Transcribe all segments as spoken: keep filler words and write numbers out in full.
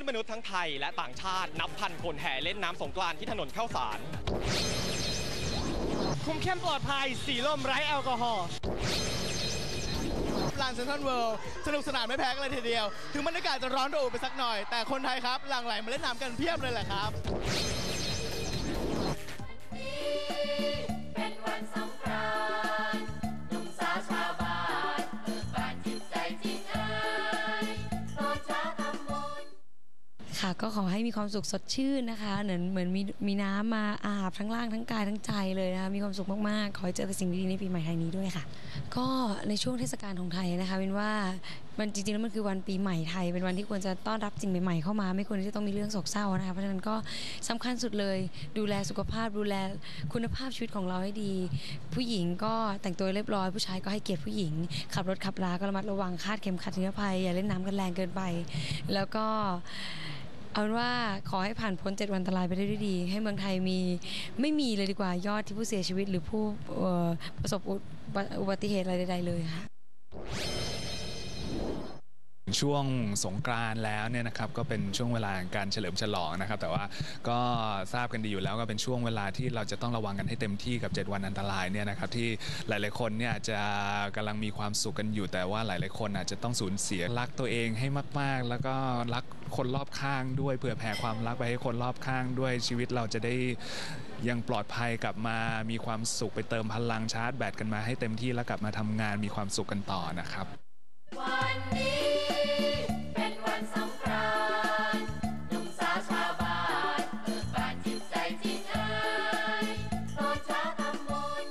มนุษย์ทั้งไทยและต่างชาตินับพันคนแห่เล่นน้ำสงกรานต์ที่ถนนข้าวสารคุมเข้มปลอดภัยสีลมไร้แอลกอฮอล์ลานเซ็นทรัลเวิลด์สนุกสนานไม่แพ้กันเลยทีเดียวถึงบรรยากาศจะร้อนระอุไปสักหน่อยแต่คนไทยครับหลั่งไหลมาเล่นน้ำกันเพียบเลยแหละครับเป็นวันสงกรานต์หนุ่มสาวชาวบ้านเบิกบานจิตใจจริงเอ่ยตอนเช้าทำบุญค่ะก็ขอให้มีความสุขสดชื่นนะคะเหมือนเหมือนมีมีน้ำมาอาบทั้งร่างทั้งกายทั้งใจเลยนะคะมีความสุขมากๆขอให้เจอแต่สิ่งดีๆในปีใหม่ไทยนี้ด้วยค่ะก็ในช่วงเทศกาลของไทยนะคะเป็นว่ามันจริงๆแล้วมันคือวันปีใหม่ไทยเป็นวันที่ควรจะต้อนรับสิ่งใหม่ๆเข้ามาไม่ควรที่จะต้องมีเรื่องโศกเศร้านะคะเพราะฉะนั้นก็สำคัญสุดเลยดูแลสุขภาพดูแลคุณภาพชีวิตของเราให้ดีผู้หญิงก็แต่งตัวเรียบร้อยผู้ชายก็ให้เกียรติผู้หญิงขับรถขับราก็ระมัดระวังคาดเข็มขัดนิรภัยอย่าเล่นน้ำกันแรงเกินไปแล้วก็เอาเป็นว่าขอให้ผ่านพ้นเจ็ดวันอันตรายไปได้ด้วยดีให้เมืองไทยมีไม่มีเลยดีกว่ายอดที่ผู้เสียชีวิตหรือผู้ประสบอุบัติเหตุอะไรใดๆเลยค่ะช่วงสงกรานต์แล้วเนี่ยนะครับก็เป็นช่วงเวลาการเฉลิมฉลองนะครับแต่ว่าก็ทราบกันดีอยู่แล้วก็เป็นช่วงเวลาที่เราจะต้องระวังกันให้เต็มที่กับเจ็ดวันอันตรายเนี่ยนะครับที่หลายๆคนเนี่ยจะกำลังมีความสุขกันอยู่แต่ว่าหลายๆคนอาจจะต้องสูญเสียรักตัวเองให้มากๆแล้วก็รักคนรอบข้างด้วยเผื่อแผ่ความรักไปให้คนรอบข้างด้วยชีวิตเราจะได้ยังปลอดภัยกลับมามีความสุขไปเติมพลังชาร์จแบตกันมาให้เต็มที่แล้วกลับมาทำงานมีความสุขกันต่อนะครับวันนี้เป็นวันสงกรานต์หนุ่มสาวชาวบ้านเบิกบานจิตใจจริงเอ่ยตอนเช้าทำบุญ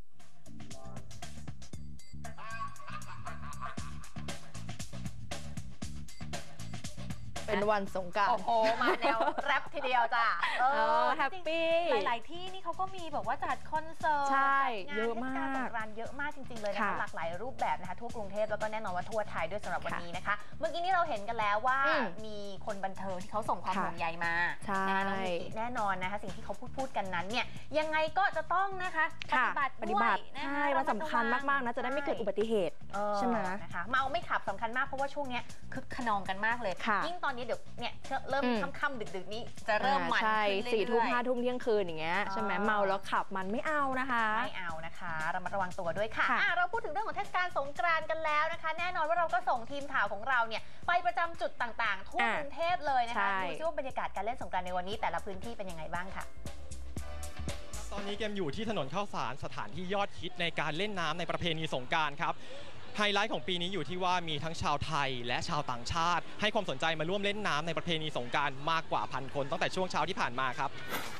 เป็นวันสงกรานต์โอ้โหมาแนวแรปทีเดียวจ้ะเออแฮปปี้หลายๆที่นี่เขาก็มีแบบว่าจัดคอนเสิร์ตใช่เยอะมากสงกรานต์เยอะมากจริงๆเลยนะคะหลากหลายรูปแบบนะคะทั่วกรุงเทพแล้วก็แน่นอนว่าทั่วไทยด้วยสำหรับวันนี้นะคะเมื่อกี้นี้เราเห็นกันแล้วว่ามีคนบันเทิงที่เขาส่งความห่วงใยมาแน่นอนนะคะสิ่งที่เขาพูดพูดกันนั้นเนี่ยยังไงก็จะต้องนะคะปฏิบัติปฏิบัติใช่ว่าสำคัญมากๆนะจะได้ไม่เกิดอุบัติเหตุใช่ไหมนะคะเมาไม่ขับสำคัญมากเพราะว่าช่วงนี้คึกขนองกันมากเลยยิ่งตอนนี้เดี๋ยวเนี่ยเริ่มค่ำๆดึกๆนี้จะเริ่มมันใช่สี่ทุ่มห้าทุ่มเที่ยงคืนอย่างเงี้ยใช่ไหมเมาแล้วขับมันไม่เอานะคะไม่เอานะคะระมัดระวังตัวด้วยค่ะเราพูดถึงเรื่องของเทศกาลสงกรานต์กันแล้วนะคะแน่นอนว่าเราก็ส่งทีมข่าวของเราเนี่ยไปประจำจุดต่างๆทั่วกรุงเทพเลยนะคะดูซิว่าบรรยากาศการเล่นสงกรานต์ในวันนี้แต่ละพื้นที่เป็นยังไงบ้างค่ะตอนนี้เกมอยู่ที่ถนนข้าวสารสถานที่ยอดฮิตในการเล่นน้ำในประเพณีสงกรานต์ครับไฮไลท์ของปีนี้อยู่ที่ว่ามีทั้งชาวไทยและชาวต่างชาติให้ความสนใจมาร่วมเล่นน้ำในประเพณีสงกรานต์มากกว่าพันคนตั้งแต่ช่วงเช้าที่ผ่านมาครับ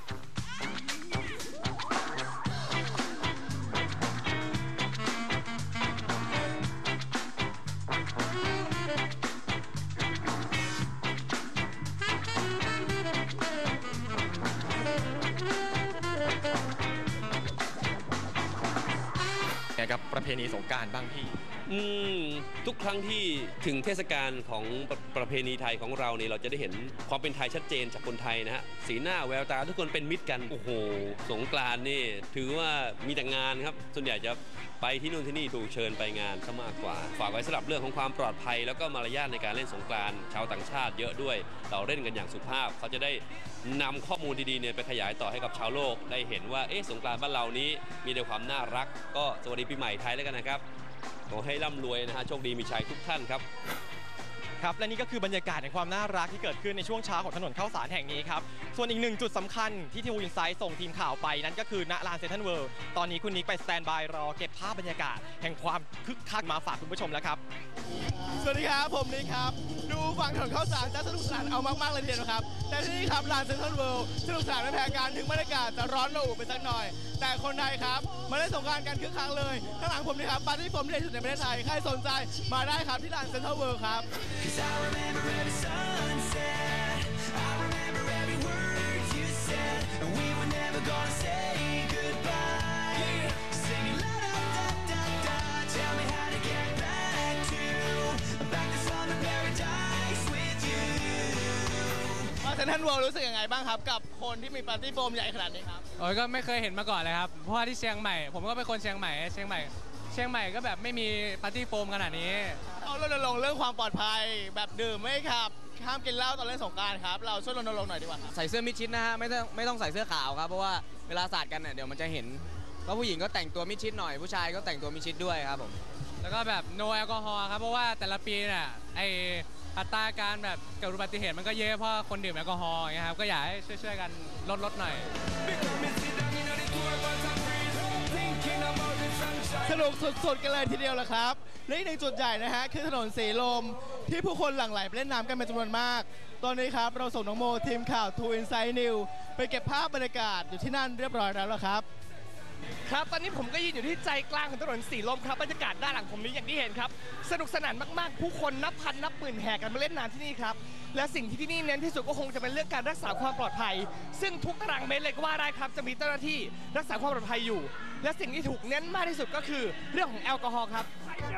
ไงกับประเพณีสงกรานต์บ้างพี่อืมทุกครั้งที่ถึงเทศกาลของประประเพณีไทยของเราเนี่ยเราจะได้เห็นความเป็นไทยชัดเจนจากคนไทยนะฮะสีหน้าแววตาทุกคนเป็นมิตรกันโอ้โหสงกรานต์นี่ถือว่ามีแต่งานครับส่วนใหญ่จะไปที่นู่นที่นี่ถูกเชิญไปงานซะมากกว่าฝากไว้สำหรับเรื่องของความปลอดภัยแล้วก็มารยาทในการเล่นสงกรานต์ชาวต่างชาติเยอะด้วยเราเล่นกันอย่างสุภาพเขาจะได้นำข้อมูลดีๆเนี่ยไปขยายต่อให้กับชาวโลกได้เห็นว่าเอ๊ะสงกรานต์บ้านเรานี้มีแต่ความน่ารักก็สวัสดีปีใหม่ไทยแล้วกันนะครับขอให้ร่ำรวยนะฮะโชคดีมีชัยทุกท่านครับครับและนี่ก็คือบรรยากาศในความน่ารักที่เกิดขึ้นในช่วงเช้าของถนนข้าวสารแห่งนี้ครับส่วนอีกหนึ่งจุดสำคัญที่ทีวีอินไซต์ส่งทีมข่าวไปนั้นก็คือณลานเซ็นทรัลเวิลด์ตอนนี้คุณนิกไปสแตนบายรอเก็บภาพบรรยากาศแห่งความคึกคักมาฝากคุณผู้ชมแล้วครับสวัสดีครับผมนิกครับดูฝั่งถนนข้าวสารจะสนุกสนานเอามากๆเลยทีเดียวครับแต่ที่นี่ครับลานเซ็นทรัลเวิลด์สนุกสนานไม่แพ้กันถึงบรรยากาศจะร้อนระอุไปสักหน่อยแต่คนไทยครับมาเล่นสงกรานต์กันคึกคักเลยข้างหลังผมนี่ครับปาร์ตี้ผมที่ใหญ่ที่สุดในประเทศไทยใครสนใจมาได้ครับที่ลานเซ็นทรัลเวิลด์ครับเซ็นทรัลเวิลด์รู้สึกยังไงบ้างครับกับคนที่มีปาร์ตี้โฟมใหญ่ขนาดนี้ครับโอ้ยก็ไม่เคยเห็นมาก่อนเลยครับเพราะว่าที่เชียงใหม่ผมก็เป็นคนเชียงใหม่เชียงใหม่เชียงใหม่ก็แบบไม่มีปาร์ตี้โฟมขนาดนี้เขารณรงค์เรื่องความปลอดภัยแบบดื่มไม่ขับห้ามกินเหล้าตอนเล่นสงกรานต์ครับเราช่วยรณรงค์หน่อยดีกว่าครับใส่เสื้อมิดชิดนะฮะไม่ต้องไม่ต้องใส่เสื้อขาวครับเพราะว่าเวลาสาดกันเนี่ยเดี๋ยวมันจะเห็นว่าผู้หญิงก็แต่งตัวมิดชิดหน่อยผู้ชายก็แต่งตัวมิดชิดด้วยครับผมแล้วก็แบบ no แอลกอฮอล์ครับเพราะว่าแต่ละปีเนี่ยไออัตราการแบบเกิดอุบัติเหตุมันก็เยอะเพราะคนดื่มแอลกอฮอล์อย่างเงี้ยครับก็อยากให้ช่วยๆกันลดลดหน่อยสนุกสุดๆกันเลยทีเดียวแหละครับและอีกหนึ่งจุดใหญ่นะฮะคือถนนสีลมที่ผู้คนหลั่งไหลไปเล่นน้ำกันเป็นจำนวนมากตอนนี้ครับเราส่งน้องโมทีมข่าว ทู Inside News ไปเก็บภาพบรรยากาศอยู่ที่นั่นเรียบร้อยแล้วครับครับตอนนี้ผมก็ยืนอยู่ที่ใจกลางของถนนสีลมครับบรรยากาศด้านหลังผมนี้อย่างที่เห็นครับสนุกสนานมากๆผู้คนนับพันนับหมื่นแห่กันมาเล่นน้ำที่นี่ครับและสิ่งที่ที่นี่เน้นที่สุดก็คงจะเป็นเรื่องการรักษาความปลอดภัยซึ่งทุกตารางเมตรเลยก็ว่าได้ครับจะมีเจ้าหน้าที่รักษาความปลอดภัยอยู่และสิ่งที่ถูกเน้นมากที่สุดก็คือเรื่องของแอลกอฮอล์ครับ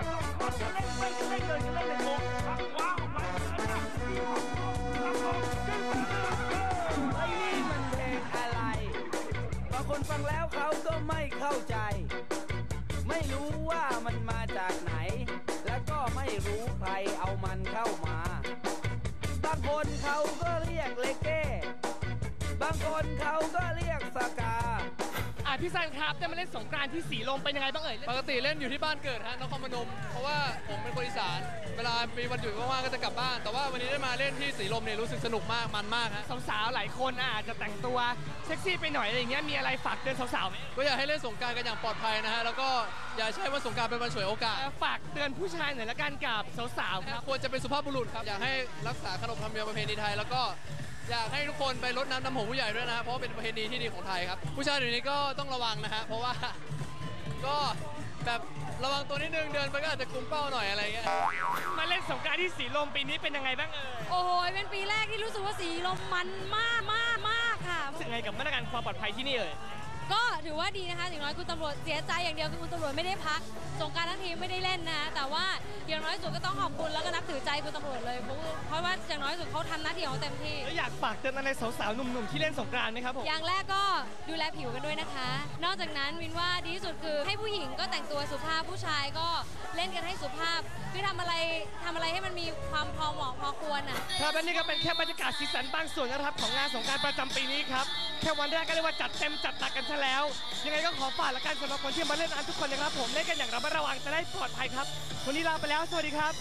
ไอ้นี่มันเพลงอะไรบางคนฟังแล้วเขาก็ไม่เข้าใจไม่รู้ว่ามันมาจากไหนและก็ไม่รู้ใครเอามันเข้ามาบางคนเขาก็เรียกเลเก้บางคนเขาก็เรียกสกาอ่ะพี่ซันครับได้มาเล่นสงกรานต์ที่สีลมเป็นยังไงบ้างเอ่ยปกติเล่นอยู่ที่บ้านเกิดฮะนครพนมเพราะว่าผมเป็นคนอีสานเวลามีวันหยุดว่างๆก็จะกลับบ้านแต่ว่าวันนี้ได้มาเล่นที่สีลมเนี่ยรู้สึกสนุกมากมันมากฮะสาวๆหลายคนอาจจะแต่งตัวเซ็กซี่ไปหน่อยอะไรอย่างเงี้ยมีอะไรฝากเตือนสาวๆไหมก็อยากให้เล่นสงกรานต์กันอย่างปลอดภัยนะฮะแล้วก็อย่าใช้วันสงกรานต์เป็นวันฉวยโอกาสฝากเตือนผู้ชายหน่อยละกันกับสาวๆครับควรจะเป็นสุภาพบุรุษครับอยากให้รักษาขนบธรรมเนียมประเพณีไทยแล้วก็อยากให้ทุกคนไปรดน้ำดำหัวผู้ใหญ่ด้วยนะเพราะเป็นประเพณีที่ดีของไทยครับผู้ชายเดี๋ยวนี้ก็ต้องระวังนะฮะเพราะว่าก็แบบระวังตัวนิดนึงเดินไปก็อาจจะกุมเป้าหน่อยอะไรเงี้ยมาเล่นสงกรานต์ที่สีลมปีนี้เป็นยังไงบ้างเอ่ยโอ้โหเป็นปีแรกที่รู้สึกว่าสีลมมันมากมากมากค่ะรู้สึกไงกับมาตรการความปลอดภัยที่นี่เอ่ยก็ถือว่าดีนะคะอย่างน้อยคุณตำรวจเสียใจอย่างเดียวคือคุณตำรวจไม่ได้พักสงกรานต์ทั้งทีไม่ได้เล่นนะแต่ว่าอย่างน้อยสุดก็ต้องขอบคุณแล้วก็นับถือใจคุณตำรวจเลยเพราะว่าอย่างน้อยสุดเขาทำหน้าที่ของเต็มที่แล้วอยากฝากเตือนอะไรสาวๆหนุ่มๆที่เล่นสงกรานต์ไหมครับผมอย่างแรกก็ดูแลผิวกันด้วยนะคะนอกจากนั้นวินว่าดีที่สุดคือให้ผู้หญิงก็แต่งตัวสุภาพผู้ชายก็เล่นกันให้สุภาพคือทำอะไรทำอะไรให้มันมีความพอเหมาะพอควรอ่ะครับและนี่ก็เป็นแค่บรรยากาศสีสันบางส่วนนะครับของงานสงกรานต์ประจำปีนี้ครับแค่วันแรกก็เรียกว่าจัดเต็มจัดหนักกันซะแล้วยังไงก็ขอฝากละกันสำหรับคนที่มาเล่นน้ำทุกคนนะครับผมเล่นกันอย่างระมัดระวังจะได้ปลอดภัยครับวันนี้ลาไปแล้วสวัสดีครับ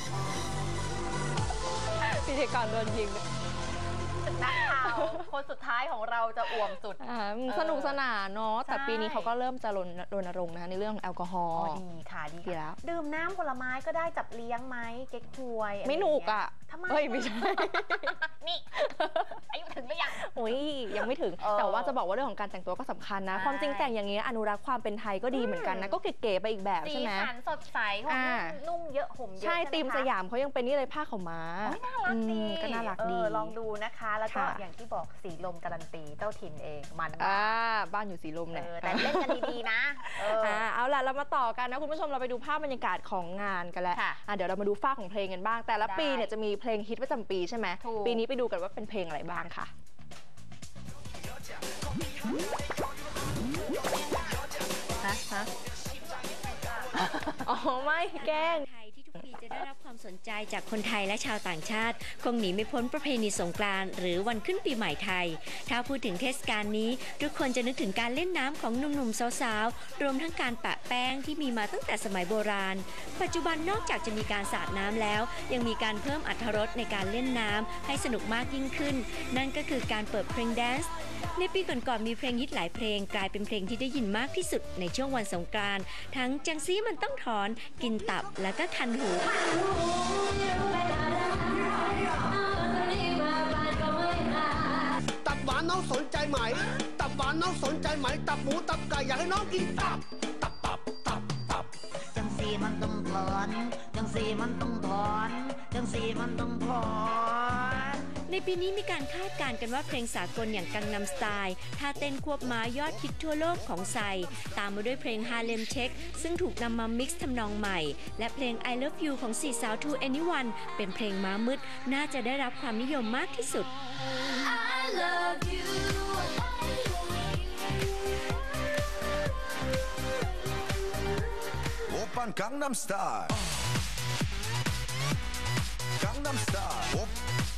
พิธีกรโดนยิงนักข่าวคนสุดท้ายของเราจะอ่วมสุดสนุกสนานเนาะแต่ปีนี้เขาก็เริ่มจะรณรงค์นะคะในเรื่องของแอลกอฮอล์ดีค่ะดีแล้วดื่มน้ำผลไม้ก็ได้จับเลี้ยงไหมเก๊กฮวยไม่หนุกอ่ะทำไมเฮ้ยไม่ใช่นี่อายุถึงหรือยังโอ้ยยังไม่ถึงแต่ว่าจะบอกว่าเรื่องของการแต่งตัวก็สำคัญนะความจริงแต่งอย่างนี้อนุรักษ์ความเป็นไทยก็ดีเหมือนกันนะก็เก๋ๆไปอีกแบบใช่ไหมสีสันสดใสนุ่งเยอะห่มเยอะใช่ธีมสยามเขายังเป็นนี่เลยผ้าขาวม้าน่ารักดีก็น่ารักดีลองดูนะคะแล้วก็อย่างที่บอกสีลมการันตีเจ้าถิ่นเองมันอ่าบ้านอยู่สีลมเนี่ยแต่เล่นกันดีๆนะเอาล่ะเรามาต่อกันนะคุณผู้ชมเราไปดูภาพบรรยากาศของงานกันแล้วเดี๋ยวเรามาดูฝ้าของเพลงกันบ้างแต่ละปีเนี่ยจะมีเพลงฮิตประจำปีใช่ไหมปีนี้ไปดูกันว่าเป็นเพลงอะไรบ้างค่ะฮะฮะอ๋อไม่แกล้งทุกปีจะได้รับความสนใจจากคนไทยและชาวต่างชาติคงหนีไม่พ้นประเพณีสงกรานต์หรือวันขึ้นปีใหม่ไทยถ้าพูดถึงเทศกาลนี้ทุกคนจะนึกถึงการเล่นน้ำของหนุ่มๆสาวๆรวมทั้งการปะแป้งที่มีมาตั้งแต่สมัยโบราณปัจจุบันนอกจากจะมีการสาดน้ำแล้วยังมีการเพิ่มอรรถรสในการเล่นน้ำให้สนุกมากยิ่งขึ้นนั่นก็คือการเปิดเพลงแดนซ์ในปีก่อนๆมีเพลงฮิตหลายเพลงกลายเป็นเพลงที่ได้ยินมากที่สุดในช่วงวันสงกรานต์ทั้งจังซี้มันต้องถอนกินตับและก็คันหูตับหวานน้องสนใจไหมตับหวานน้องสนใจไหมตับหมูตับไก่อยากให้น้องกินตับตับตับตับตับจังสีมันต้องถอนจังสีมันต้องถอนจังสีมันต้องถอนในปีนี้มีการคาดการณ์กันว่าเพลงสากลอย่างกังนัมสไตล์ท่าเต้นควบม้ายอดฮิตทั่วโลกของไซตามมาด้วยเพลงฮาเลมเช็คซึ่งถูกนำมามิกซ์ทำนองใหม่และเพลง I Love You ของสี่สาว To Anyone เป็นเพลงม้ามืดน่าจะได้รับความนิยมมากที่สุด I love you Oppan Gangnam Style Gangnam Style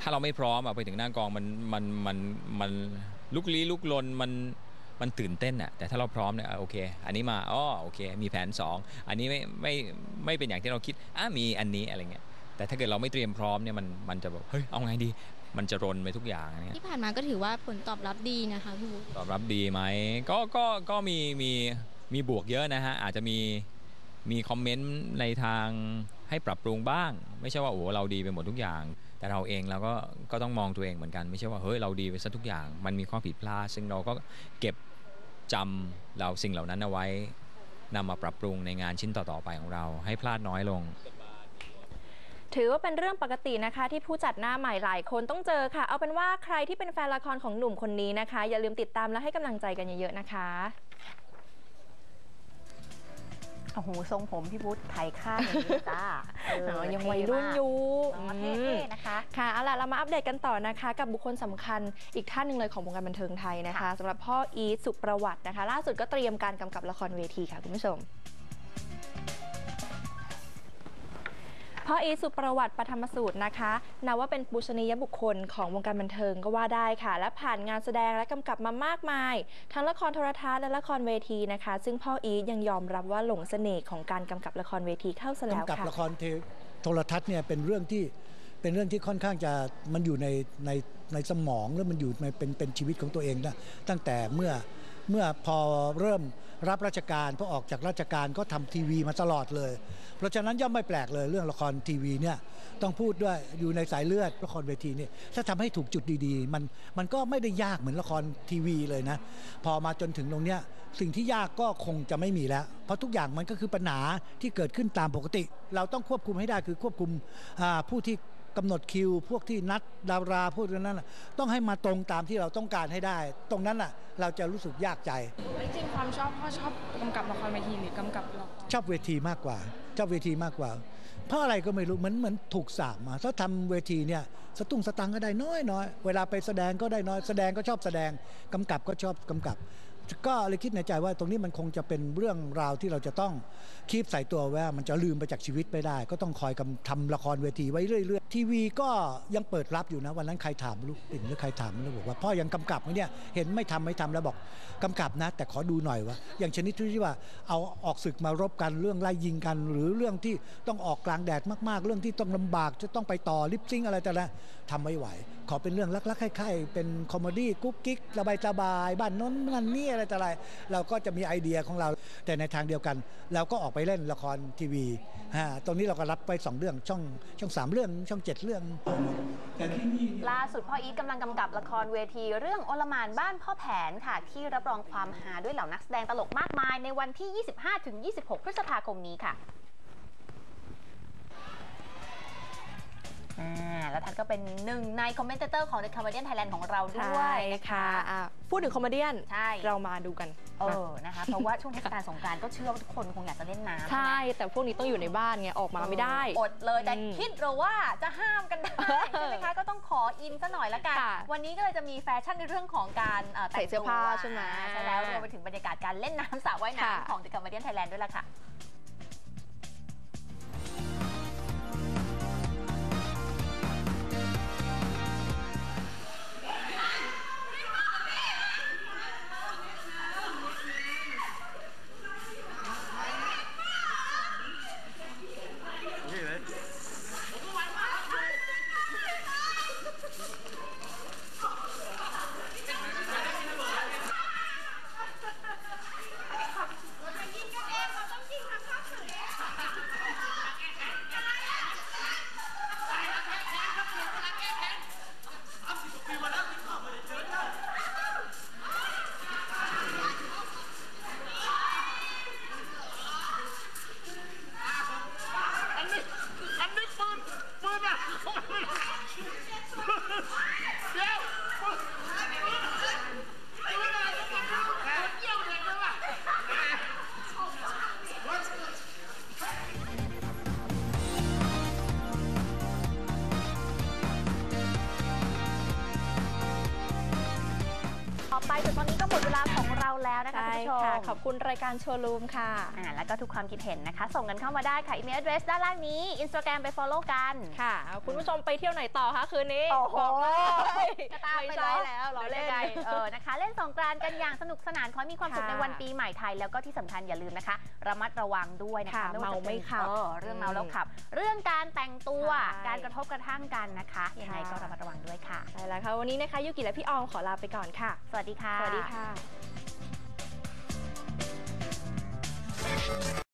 ถ้าเราไม่พร้อมอะไปถึงหน้ากองมันมันมันมันลุกลี้ลุกลนมันมันตื่นเต้นอะแต่ถ้าเราพร้อมเนี่ยโอเคอันนี้มาอ๋อโอเคมีแผนสองอันนี้ไม่ไม่ไม่เป็นอย่างที่เราคิดอ่ะมีอันนี้อะไรเงี้ยแต่ถ้าเกิดเราไม่เตรียมพร้อมเนี่ยมันมันจะแบบเฮ้ยเอาไงดีมันจะรนไปทุกอย่างเนี่ยที่ผ่านมาก็ถือว่าผลตอบรับดีนะคะพี่บุ๊คตอบรับดีไหมก็ก็ก็มีมีมีบวกเยอะนะฮะอาจจะมีมีคอมเมนต์ในทางให้ปรับปรุงบ้าง ไม่ใช่ว่าโอ้เราดีไปหมดทุกอย่างแต่เราเองเราก็ก็ต้องมองตัวเองเหมือนกันไม่ใช่ว่าเฮ้ยเราดีไปซะทุกอย่างมันมีข้อผิดพลาดซึ่งเราก็เก็บจำเราสิ่งเหล่านั้นเอาไว้นำมาปรับปรุงในงานชิ้นต่อๆไปของเราให้พลาดน้อยลงถือว่าเป็นเรื่องปกตินะคะที่ผู้จัดหน้าใหม่หลายคนต้องเจอค่ะเอาเป็นว่าใครที่เป็นแฟนละครของหนุ่มคนนี้นะคะอย่าลืมติดตามและให้กำลังใจกันเยอะๆนะคะโอ้โหทรงผมพี่บุ๊คไทยข้างอย่างนี้จ้ายังวัยรุ่นอยู่เท่ๆนะคะค่ะเอาล่ะเรามาอัปเดตกันต่อนะคะกับบุคคลสำคัญอีกท่านหนึ่งเลยของวงการบันเทิงไทยนะคะสำหรับพ่ออีทสุประวัตินะคะล่าสุดก็เตรียมการกำกับละครเวทีค่ะคุณผู้ชมพ่ออีทสุประวัติปฐมสูตรนะคะนับว่าเป็นปูชนียบุคคลของวงการบันเทิงก็ว่าได้ค่ะและผ่านงานแสดงและกำกับมามากมายทั้งละครโทรทัศน์และละครเวทีนะคะซึ่งพ่ออีทยังยอมรับว่าหลงเสน่ห์ของการกำกับละครเวทีเข้าซะแล้วค่ะกำกับละครโทรทัศน์เนี่ยเป็นเรื่องที่เป็นเรื่องที่ค่อนข้างจะมันอยู่ในในในสมองแล้วมันอยู่ในเป็นเป็นชีวิตของตัวเองนะตั้งแต่เมื่อเมื่อพอเริ่มรับราชการพอออกจากราชการก็ทำทีวีมาตลอดเลยเพราะฉะนั้นย่อมไม่แปลกเลยเรื่องละครทีวีเนี่ยต้องพูดด้วยอยู่ในสายเลือดละครเวทีนี่ถ้าทำให้ถูกจุดดีๆมันมันก็ไม่ได้ยากเหมือนละครทีวีเลยนะพอมาจนถึงตรงเนี้ยสิ่งที่ยากก็คงจะไม่มีแล้วเพราะทุกอย่างมันก็คือปัญหาที่เกิดขึ้นตามปกติเราต้องควบคุมให้ได้คือควบคุมผู้ที่กำหนดคิวพวกที่นัดดาราพูดกันนั้นต้องให้มาตรงตามที่เราต้องการให้ได้ตรงนั้นน่ะเราจะรู้สึกยากใจจริงความชอบพ่อชอบกำกับละครเวทีหรือกำกับละครชอบเวทีมากกว่าชอบเวทีมากกว่าเพราะอะไรก็ไม่รู้เหมือนเหมือนถูกสาบมาถ้าทำเวทีเนี่ยสตุ้งสตังก็ได้น้อยน้อยเวลาไปแสดงก็ได้น้อยแสดงก็ชอบแสดงกำกับก็ชอบกำกับก็เลยคิดในใจว่าตรงนี้มันคงจะเป็นเรื่องราวที่เราจะต้องคีบใส่ตัวว่ามันจะลืมไปจากชีวิตไม่ได้ก็ต้องคอยทำละครเวทีไว้เรื่อยๆทีวีก็ยังเปิดรับอยู่นะวันนั้นใครถามลูกปิ่นหรือใครถามแล้วบอกว่าพ่อยังกำกับไหมเนี่ยเห็นไม่ทำไม่ทำแล้วบอกกำกับนะแต่ขอดูหน่อยว่าอย่างชนิดที่ว่าเอาออกศึกมารบกันเรื่องไล่ยิงกันหรือเรื่องที่ต้องออกกลางแดดมากๆเรื่องที่ต้องลำบากจะต้องไปต่อลิปซิงอะไรแต่ละทำไม่ไหวขอเป็นเรื่องลักๆคล้ายๆเป็นคอมเมดี้กุ๊กกิ๊กสบายๆบ้านน้นนั่นนี่อะไรแต่อะไรเราก็จะมีไอเดียของเราแต่ในทางเดียวกันเราก็ออกไปเล่นละครทีวีตรงนี้เราก็รับไปสองเรื่องช่องช่องสามเรื่องช่องเจ็ดเรื่องล่าสุดพ่ออีทกำลังกำกับละครเวทีเรื่องโอลหม่านบ้านพ่อแผนค่ะที่รับรองความฮาด้วยเหล่านักแสดงตลกมากมายในวันที่ ยี่สิบห้าถึงยี่สิบหก พฤษภาคมนี้ค่ะแล้วท่านก็เป็นหนึ่งในคอมเมนเตอร์ของ The Comedian Thailand ของเราด้วยค่ะพูดถึงคอมเมดี้เรามาดูกันเออนะคะเพราะว่าช่วงเทศกาลสงกรานต์ก็เชื่อว่าทุกคนคงอยากจะเล่นน้ำใช่แต่พวกนี้ต้องอยู่ในบ้านไงออกมาไม่ได้อดเลยแต่คิดหรือว่าจะห้ามกันได้ใช่ไหมคะก็ต้องขออินซะหน่อยละกันวันนี้ก็เลยจะมีแฟชั่นในเรื่องของการใส่เสื้อผ้าใช่ไหมใช่แล้วรวมไปถึงบรรยากาศการเล่นน้ำสระว่ายน้ำของ The Comedian Thailand ด้วยล่ะค่ะไปจนตอนนี้ก็หมดเวลาของเราแล้วนะคะคุณผู้ชมขอบคุณรายการโชว์รูมค่ะอ่าแล้วก็ทุกความคิดเห็นนะคะส่งกันเข้ามาได้ค่ะอีเมล address ด้านล่างนี้ Instagram ไป follow กันค่ะคุณผู้ชมไปเที่ยวไหนต่อคะคืนนี้โอ้โหกระตาไม่ใช่แล้วเราเล่นเออนะคะเล่นสงกรานต์กันอย่างสนุกสนานขอให้มีความสุขในวันปีใหม่ไทยแล้วก็ที่สำคัญอย่าลืมนะคะระมัดระวังด้วยนะคะเมาไม่ขับเรื่องเมาแล้วขับเรื่องการแต่งตัวการกระทบกระทั่งกันนะคะยังไงก็ระมัดระวังด้วยค่ะใช่แล้วค่ะวันนี้นะคะยุกิและพี่ออมขอลาไปก่อนค่ะสวัสดีค่ะสวัสดีค่ะ